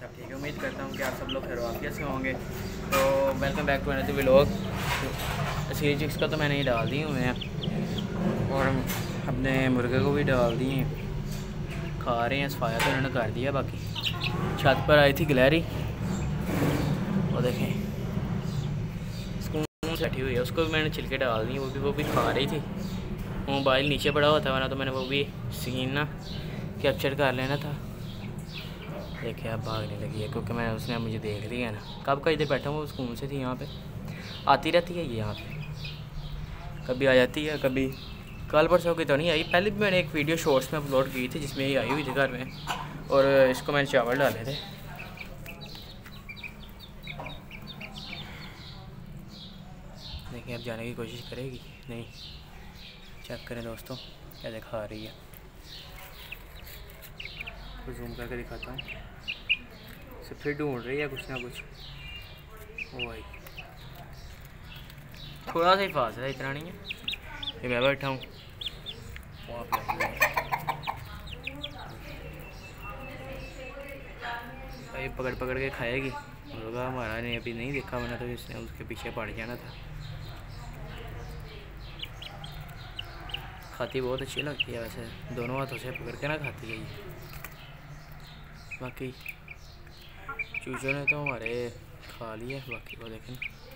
सब ठीक है। उम्मीद करता हूँ कि आप सब लोग खैर वाफियत से होंगे। तो welcome back to another vlog. सीरी चिक्स का तो मैंने ही डाल दी हूँ मैं, और अपने मुर्गे को भी डाल दी हैं, खा रहे हैं। सफाया तो उन्होंने कर दिया। बाकी छत पर आई थी गिलहरी, वो देखें स्कून से बैठी हुई है, उसको भी मैंने छिलके डाल दी। वो भी खा रही थी। मोबाइल नीचे पड़ा हुआ था, वरना तो मैंने वो भी सीन ना कैप्चर कर लेना था। देखिए अब भागने लगी है, क्योंकि मैं उसने मुझे देख लिया है ना। कब का इधर बैठा हूँ, स्कूल से थी यहाँ पे, आती रहती है ये यहाँ पे, कभी आ जाती है, कभी कल परसों की तो नहीं आई। पहले भी मैंने एक वीडियो शॉर्ट्स में अपलोड की थी जिसमें ये आई हुई थी घर में, और इसको मैंने चावल डाले थे। देखिए अब जाने की कोशिश करेगी, नहीं चेक करें दोस्तों क्या दिखा रही है। तो जूम करके दिखाता हूँ। से फिर ढूंढ रही है कुछ ना कुछ। ओ भाई थोड़ा सा ही फासला है, इतना नहीं है। ये मैं बैठा हूँ, भाई पकड़ पकड़ के खाएगी। मुर्गा हमारा ने अभी नहीं देखा, मैंने तो इसने उसके पीछे पड़ जाना था। खाती बहुत अच्छी लगती है वैसे, दोनों हाथों से पकड़ के ना खाती है ये। बाकी चूचों ने तो हमारे खा लिया। बाकी वो देखें,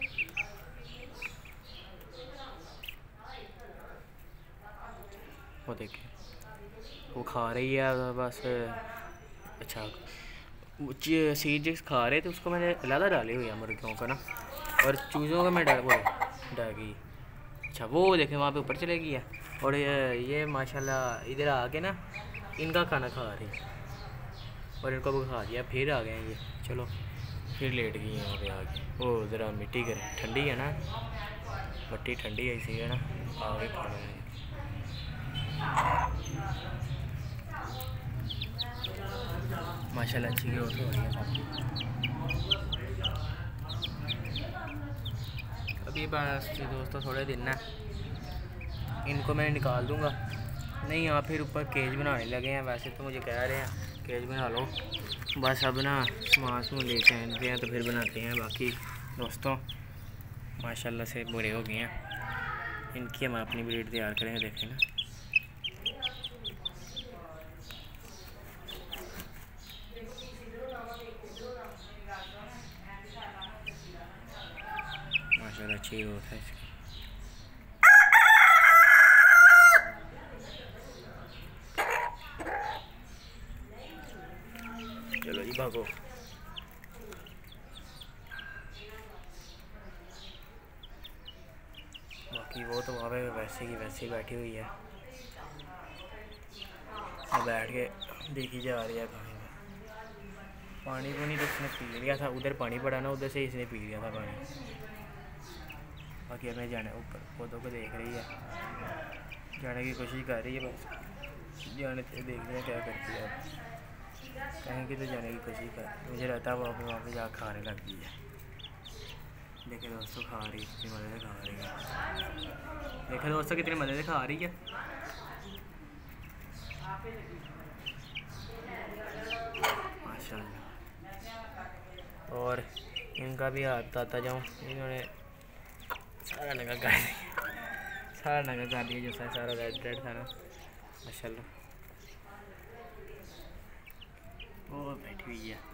वो देखें वो खा रही है बस। अच्छा सीड्स खा रहे थे, उसको मैंने अलग डाली हुई है मुर्गियों का ना, और चूज़ों का मैं डागी। अच्छा वो देखें वहाँ पे ऊपर चलेगी है, और ये माशाल्लाह इधर आके ना इनका खाना खा रही है, और इनको भी खा दिया। फिर आ गए हैं ये, चलो फिर लेट गई हैं वहाँ पे आके। वो ज़रा मिट्टी कर ठंडी है ना, मिट्टी ठंडी है इसी है ना, आगे खाना है। माशाल्लाह अच्छी ग्रोथ हो रही है सबकी। अभी बस दोस्तों थोड़े दिन ना इनको मैं निकाल दूंगा। नहीं यहाँ फिर ऊपर केज बनाने लगे हैं। वैसे तो मुझे कह रहे हैं केज बना लो, बस अब ना सामान लेके आते हैं तो फिर बनाते हैं। बाकी दोस्तों माशाल्लाह से बड़े हो गए हैं, इनकी हम अपनी ब्रीड तैयार करेंगे। देखें ना माशाल्लाह अच्छी ग्रोथ है इसकी। चलो जी भागो। बाकी वो तो वहाँ पे वैसे ही बैठी हुई है, बैठ के देखी जा रही है कहीं में। पानी तो इसने पी लिया था, उधर पानी पड़ा ना, उधर से इसने पी लिया था पानी। बाकी हमें जाने ऊपर पौधों को देख रही है, जाने की कोशिश कर रही है। बस जाने देखते हैं क्या करती है। कहीं की तो जाने की कोशिश कर, मुझे रहता है वहाँ पे जा खाने लग गई है। देखे दोस्तों खा रही है, कितनी मज़े से खा रही है। देखे दोस्तों कितनी मज़े से खा रही है। माशाल्लाह। और इनका भी हाथ बताता जाऊँ, इन्होंने सारा नंगा कर दिया, सारा नंगा कर दिया, जो सारा रेड था ना। माशाल्लाह वो बैठी हुई है।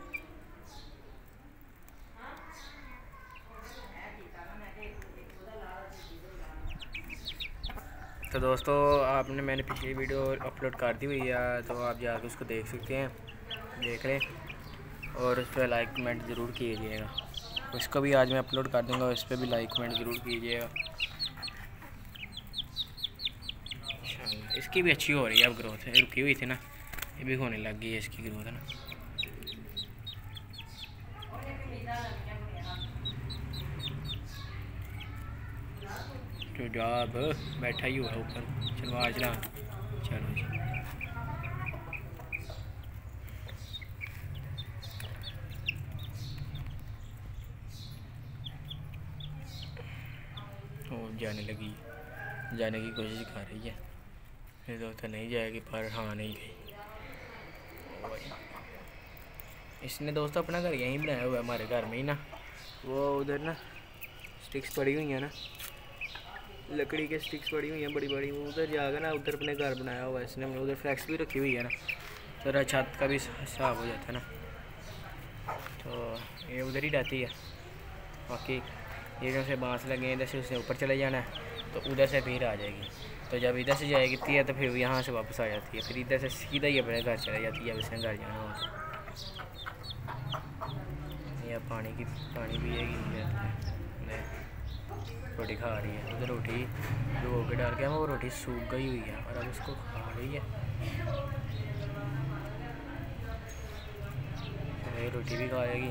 तो दोस्तों मैंने पिछली वीडियो अपलोड कर दी हुई है, तो आप जाके उसको देख सकते हैं, देख लें, और उस पर लाइक कमेंट ज़रूर कीजिएगा। उसको भी आज मैं अपलोड कर दूंगा, उस पर भी लाइक कमेंट ज़रूर कीजिएगा। इसकी भी अच्छी हो रही है अब ग्रोथ, रुकी हुई थी ना, ये भी होने लग गई है इसकी ग्रोथ ना। तो जाब बैठा ही हुआ ऊपर, चलो आज ना, चलो जी। जाने लगी, जाने की कोशिश कर रही है। ये तो नहीं जाएगी, पर हाँ नहीं गई। इसने दोस्तों अपना घर यहीं बनाया हुआ है हमारे घर में ही ना। वो उधर ना स्टिक्स पड़ी हुई हैं ना, लकड़ी के स्टिक्स पड़ी हुई हैं बड़ी बड़ी, वो उधर जाकर ना उधर अपने घर बनाया हुआ है इसने। उधर फ्लैक्स भी रखी हुई है ना, थोड़ा छत का भी हिसाब हो जाता है ना, तो ये उधर ही रहती है। बाकी ये जो से बाँस लगे हैं, इधर से उसने ऊपर चले जाना है तो उधर से फिर आ जाएगी। तो जब इधर से जाएगी है तो फिर यहाँ से वापस आ जाती है, फिर इधर से सीधा ही अपने घर चले जाती है। अब इसने घर जाना हो या पानी पिएगी, रोटी खा रही है। उधर रोटी भिगो के डाल के वो रोटी सूख गई हुई है और अब उसको खा रही है। ये रोटी भी खाएगी।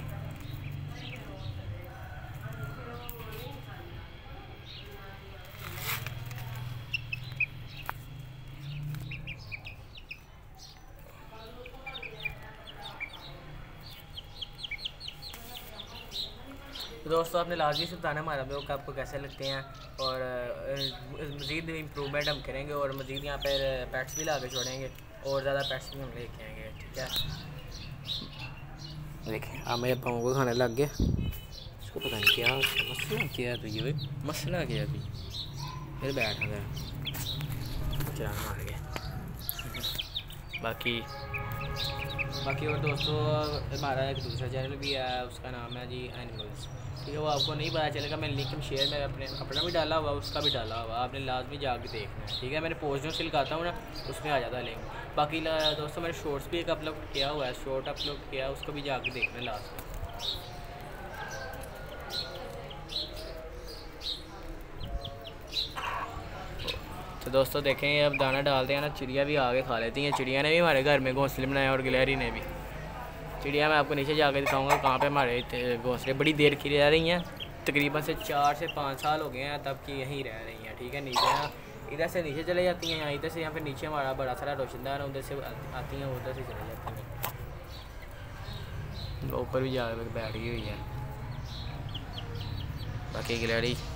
तो दोस्तों आपने लाजमी से बताना हमारा ब्लॉग आपको कैसे लगते हैं, और मज़ीद इम्प्रूवमेंट हम करेंगे और मज़ीद यहाँ पर पेट्स भी ला के छोड़ेंगे और ज़्यादा पेट्स भी हम लेके आएंगे, ठीक है। देखें अब मेरे पाँव को खाने लग गया, इसको पता नहीं क्या मसला क्या है, तो ये मसला क्या है, फिर बैठ गया चला मार गया। बाकी और दोस्तों हमारा एक दूसरा चैनल भी है, उसका नाम है जी एनिमल्स, ठीक है। वो आपको नहीं पता चलेगा, मैं लिंक में शेयर में अपना भी डाला हुआ, उसका भी डाला हुआ, आपने लाजमी जाके देखना है, ठीक है। मैंने पोस्ट जो से लगाता हूँ ना उसमें आ जाता है लिंक। बाकी दोस्तों मैंने शॉर्ट्स भी एक अपलोड किया हुआ है, शॉर्ट अपलोड किया, उसको भी जाके देखना लास्ट में। तो दोस्तों देखें अब दाना डालते हैं ना, चिड़िया भी आगे खा लेती हैं। चिड़िया ने भी हमारे घर में घोंसले बनाए और गिलहरी ने भी। चिड़िया मैं आपको नीचे जाकर दिखाऊंगा कहाँ पे हमारे घोंसले बड़ी देर की रह रही हैं, तकरीबन से 4 से 5 साल हो गए हैं तब की यहीं रह रही हैं, ठीक है। नीचे यहाँ इधर से नीचे चले जाती हैं, यहाँ इधर से यहाँ पे नीचे हमारा बड़ा सारा रोशनदान है, उधर से आती हैं, उधर से चले जाती हैं। ऊपर भी जाकर बैठी हुई है। बाकी गिलहरी